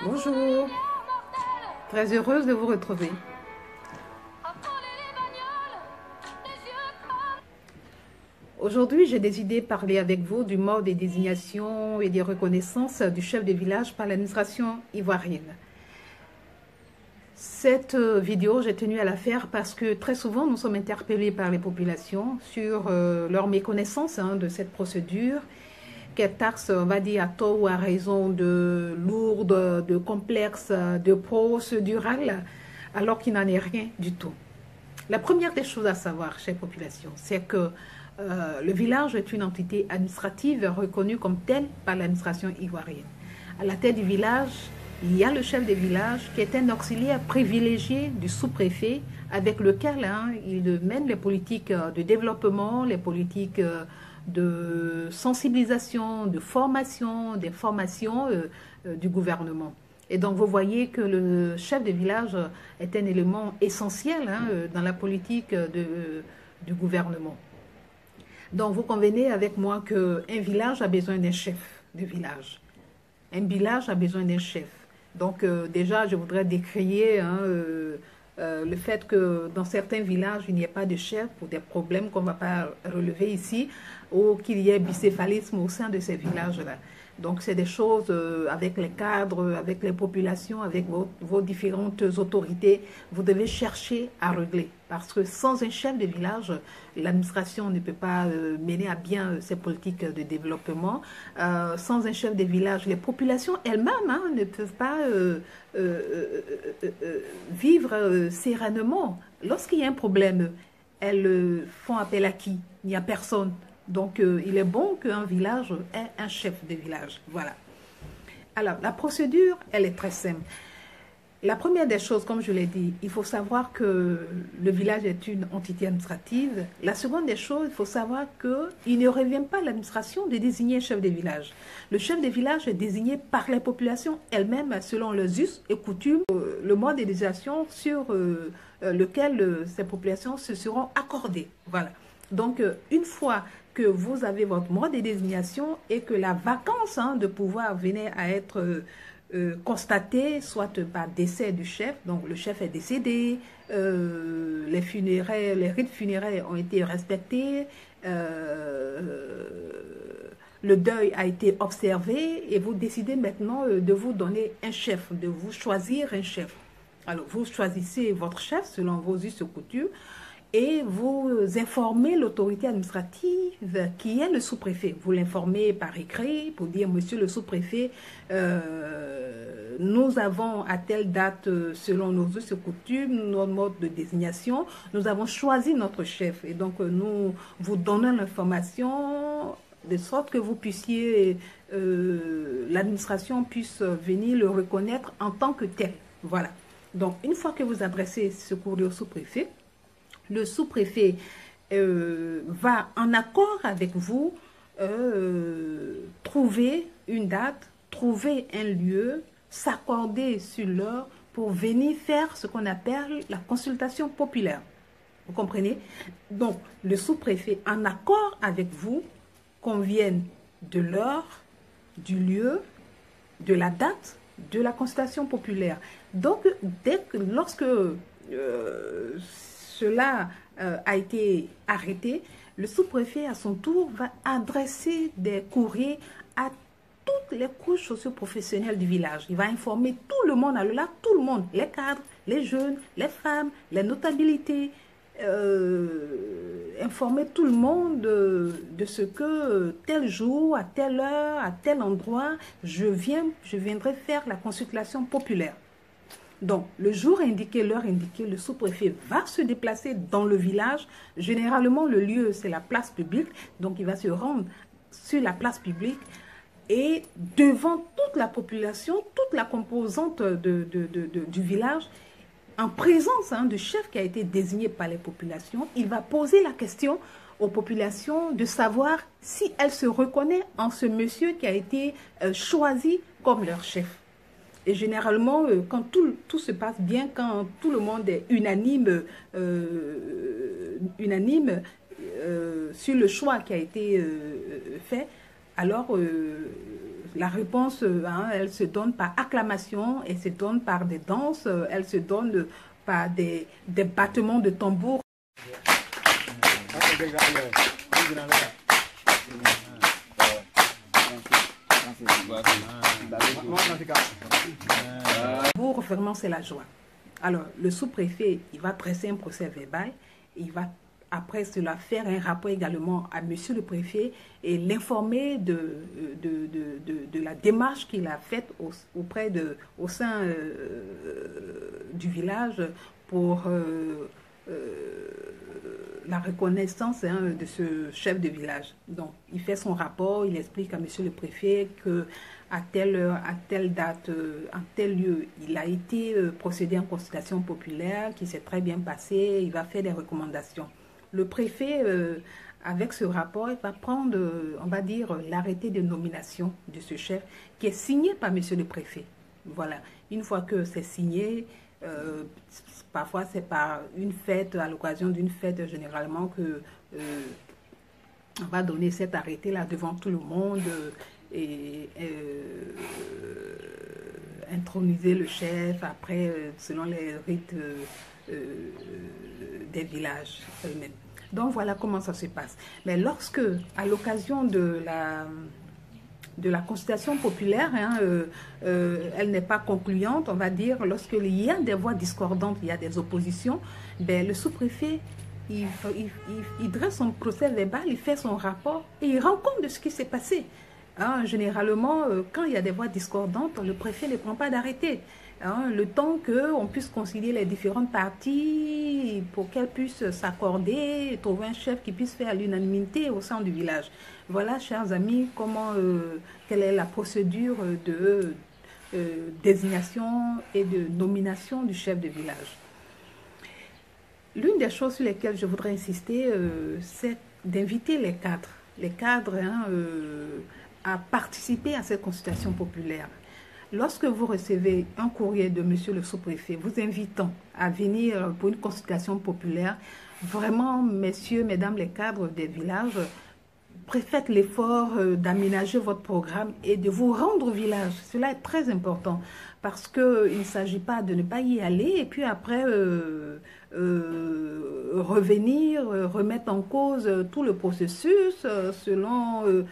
Bonjour, très heureuse de vous retrouver. Aujourd'hui, j'ai décidé de parler avec vous du mode des désignations et des reconnaissances du chef de village par l'administration ivoirienne. Cette vidéo, j'ai tenu à la faire parce que très souvent, nous sommes interpellés par les populations sur leur méconnaissance de cette procédure, qu'elle taxe, on va dire, à tort ou à raison de lourde, de complexe, de procédurale, alors qu'il n'en est rien du tout. La première des choses à savoir, chère population, c'est que le village est une entité administrative reconnue comme telle par l'administration ivoirienne. À la tête du village, il y a le chef de village qui est un auxiliaire privilégié du sous-préfet avec lequel il mène les politiques de développement, les politiques de sensibilisation, de formation, d'information du gouvernement. Et donc, vous voyez que le chef de village est un élément essentiel dans la politique du gouvernement. Donc, vous convenez avec moi qu'un village a besoin d'un chef de village. Un village a besoin d'un chef. Donc, déjà, je voudrais décrier le fait que dans certains villages, il n'y ait pas de chef pour des problèmes qu'on ne va pas relever ici, ou qu'il y ait bicéphalisme au sein de ces villages-là. Donc, c'est des choses avec les cadres, avec les populations, avec vos différentes autorités, vous devez chercher à régler. Parce que sans un chef de village, l'administration ne peut pas mener à bien ces politiques de développement. Sans un chef de village, les populations elles-mêmes ne peuvent pas vivre sereinement. Lorsqu'il y a un problème, elles font appel à qui? Il n'y a personne. Donc, il est bon qu'un village ait un chef de village. Voilà. Alors, la procédure, elle est très simple. La première des choses, comme je l'ai dit, il faut savoir que le village est une entité administrative. La seconde des choses, il faut savoir qu'il ne revient pas à l'administration de désigner un chef de village. Le chef de village est désigné par les populations elles-mêmes selon leurs us et coutumes, le mode de désignation sur lequel ces populations se seront accordées. Voilà. Donc, une fois que vous avez votre mode de désignation et que la vacance de pouvoir venir à être constatée, soit par décès du chef, donc le chef est décédé, les funérailles, les rites funéraires ont été respectés, le deuil a été observé et vous décidez maintenant de vous donner un chef, de vous choisir un chef. Alors, vous choisissez votre chef selon vos us et coutumes, et vous informez l'autorité administrative qui est le sous-préfet. Vous l'informez par écrit pour dire, monsieur le sous-préfet, nous avons à telle date, selon nos us et coutumes, notre mode de désignation, nous avons choisi notre chef. Et donc, nous vous donnons l'information de sorte que vous puissiez, l'administration puisse venir le reconnaître en tant que tel. Voilà. Donc, une fois que vous adressez ce courrier au sous-préfet, le sous-préfet va, en accord avec vous, trouver une date, trouver un lieu, s'accorder sur l'heure pour venir faire ce qu'on appelle la consultation populaire. Vous comprenez? Donc, le sous-préfet, en accord avec vous, convienne de l'heure, du lieu, de la date, de la consultation populaire. Donc, lorsque cela a été arrêté, le sous-préfet, à son tour, va adresser des courriers à toutes les couches socio-professionnelles du village. Il va informer tout le monde, alors là, tout le monde, les cadres, les jeunes, les femmes, les notabilités, informer tout le monde de ce que tel jour, à telle heure, à tel endroit, je viendrai faire la consultation populaire. Donc, le jour indiqué, l'heure indiquée, le sous-préfet va se déplacer dans le village. Généralement, le lieu, c'est la place publique. Donc, il va se rendre sur la place publique et devant toute la population, toute la composante du village, en présence du chef qui a été désigné par les populations, il va poser la question aux populations de savoir si elles se reconnaissent en ce monsieur qui a été choisi comme leur chef. Et généralement, quand tout se passe bien, quand tout le monde est unanime sur le choix qui a été fait, alors la réponse, hein, elle se donne par acclamation, elle se donne par des danses, elle se donne par des battements de tambour. Vraiment, c'est la joie. Alors, le sous-préfet, il va dresser un procès verbal, il va après cela faire un rapport également à monsieur le préfet et l'informer de la démarche qu'il a faite au sein du village pour la reconnaissance, hein, de ce chef de village. Donc, il fait son rapport, il explique à monsieur le préfet que à telle heure, à telle date, en tel lieu, il a été procédé en consultation populaire, qui s'est très bien passé, il va faire des recommandations. Le préfet, avec ce rapport, il va prendre, on va dire, l'arrêté de nomination de ce chef, qui est signé par monsieur le préfet. Voilà, une fois que c'est signé, parfois c'est par une fête, à l'occasion d'une fête généralement, que on va donner cet arrêté-là devant tout le monde, et introniser le chef après, selon les rites des villages eux-mêmes. Donc voilà comment ça se passe. Mais lorsque, à l'occasion de la consultation populaire, hein, elle n'est pas concluante, on va dire, lorsqu'il y a des voix discordantes, il y a des oppositions, ben, le sous-préfet, il dresse son procès verbal, il fait son rapport et il rend compte de ce qui s'est passé. Hein, généralement, quand il y a des voix discordantes, le préfet ne prend pas d'arrêté. Hein, le temps qu'on puisse concilier les différentes parties pour qu'elles puissent s'accorder, trouver un chef qui puisse faire l'unanimité au sein du village. Voilà, chers amis, quelle est la procédure de désignation et de nomination du chef de village. L'une des choses sur lesquelles je voudrais insister, c'est d'inviter les cadres. Les cadres, hein, à participer à cette consultation populaire. Lorsque vous recevez un courrier de monsieur le sous-préfet vous invitant à venir pour une consultation populaire, vraiment, messieurs, mesdames les cadres des villages, faites l'effort d'aménager votre programme et de vous rendre au village. Cela est très important parce qu'il ne s'agit pas de ne pas y aller et puis après revenir, remettre en cause tout le processus selon...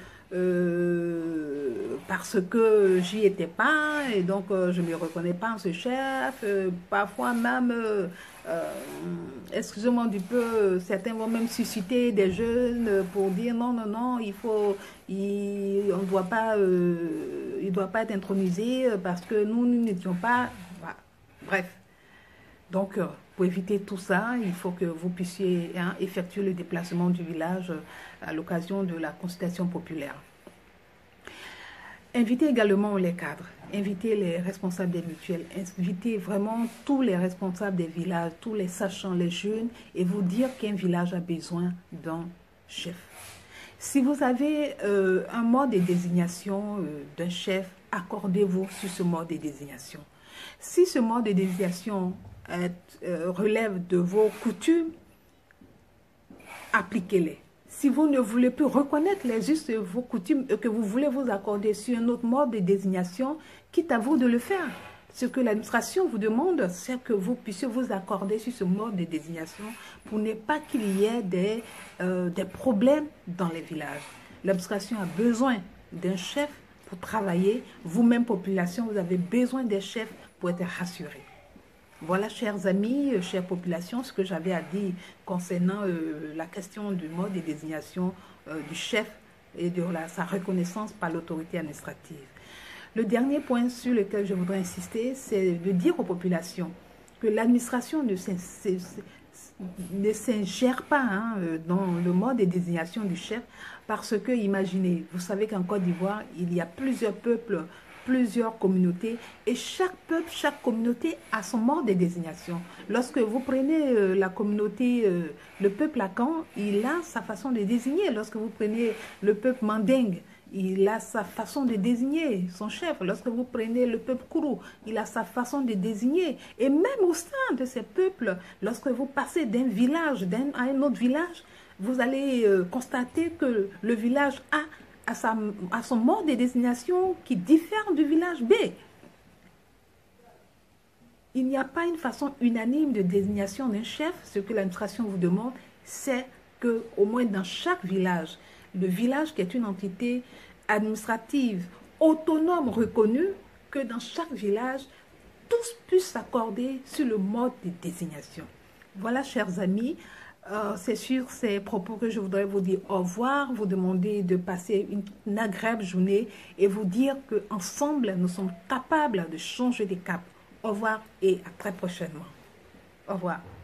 parce que j'y étais pas et donc je ne me reconnais pas en ce chef. Parfois même, excusez-moi du peu, certains vont même susciter des jeunes pour dire non, non, non, il doit pas être intronisé parce que nous n'étions pas... Voilà. Bref, donc pour éviter tout ça, il faut que vous puissiez, hein, effectuer le déplacement du village à l'occasion de la consultation populaire. Invitez également les cadres, invitez les responsables des mutuelles, invitez vraiment tous les responsables des villages, tous les sachants, les jeunes, et vous dire qu'un village a besoin d'un chef. Si vous avez un mode de désignation d'un chef, accordez-vous sur ce mode de désignation. Si ce mode de désignation relève de vos coutumes, appliquez-les. Si vous ne voulez plus reconnaître les us de vos coutumes et que vous voulez vous accorder sur un autre mode de désignation, quitte à vous de le faire. Ce que l'administration vous demande, c'est que vous puissiez vous accorder sur ce mode de désignation pour ne pas qu'il y ait des problèmes dans les villages. L'administration a besoin d'un chef pour travailler. Vous-même, population, vous avez besoin des chefs pour être rassurés. Voilà, chers amis, chère population, ce que j'avais à dire concernant la question du mode de désignation du chef et de sa reconnaissance par l'autorité administrative. Le dernier point sur lequel je voudrais insister, c'est de dire aux populations que l'administration ne s'ingère pas, hein, dans le mode de désignation du chef parce que, imaginez, vous savez qu'en Côte d'Ivoire, il y a plusieurs peuples, plusieurs communautés et chaque peuple, chaque communauté a son mode de désignation. Lorsque vous prenez la communauté, le peuple Akan, il a sa façon de désigner. Lorsque vous prenez le peuple Mandingue, il a sa façon de désigner son chef. Lorsque vous prenez le peuple Kourou, il a sa façon de désigner. Et même au sein de ces peuples, lorsque vous passez d'un village à un autre village, vous allez constater que le village A à son mode de désignation qui diffère du village B. Il n'y a pas une façon unanime de désignation d'un chef. Ce que l'administration vous demande, c'est que, au moins dans chaque village, le village qui est une entité administrative autonome reconnue, que dans chaque village, tous puissent s'accorder sur le mode de désignation. Voilà, chers amis, c'est sur ces propos que je voudrais vous dire au revoir, vous demander de passer une agréable journée et vous dire qu'ensemble, nous sommes capables de changer des caps. Au revoir et à très prochainement. Au revoir.